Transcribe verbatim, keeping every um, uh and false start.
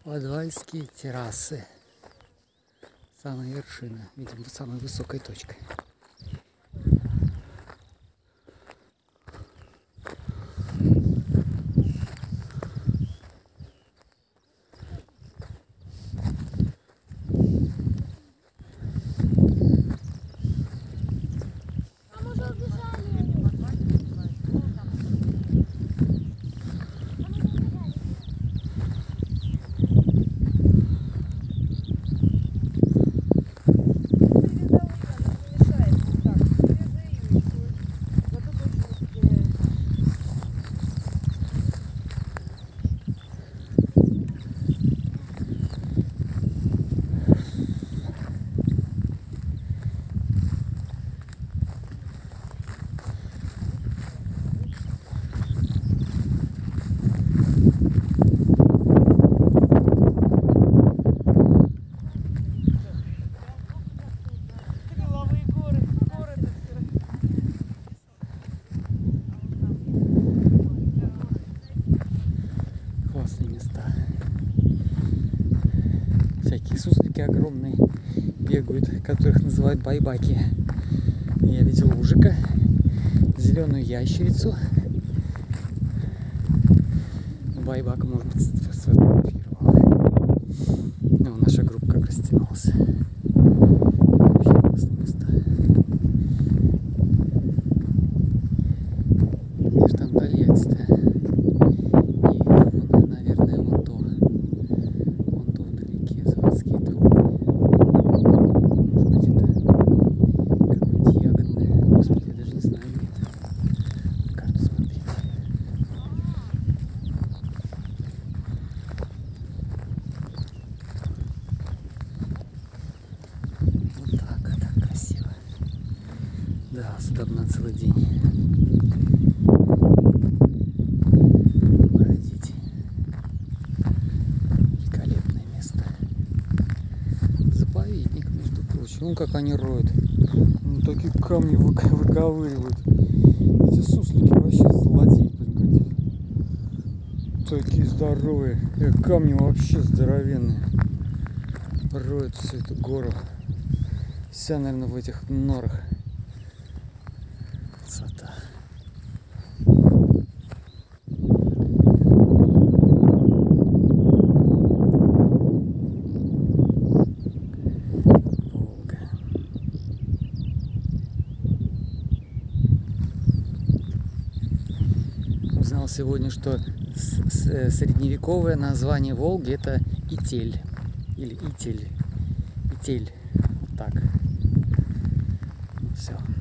Подвальские террасы. Самая вершина, видимо, самой высокой точкой. Классные места. Всякие суслики огромные бегают, которых называют байбаки. Я видел ужика, зеленую ящерицу. Байбак, может быть, сфотографировал. Ну, наша группа как растянулась. Вообще классные места. Что там Тольятти-то? Да, сюда бы на целый день бродить. Великолепное место. Заповедник, между прочим. Вон как они роют. Ну, такие камни выка выковыривают. Эти суслики вообще злодеи, блин, какие. Такие здоровые. И камни вообще здоровенные. Роют всю эту гору. Вся, наверное, в этих норах. Красота. Волга. Узнал сегодня, что средневековое название Волги — это Итель. Или Итель. Итель. Вот так. Все.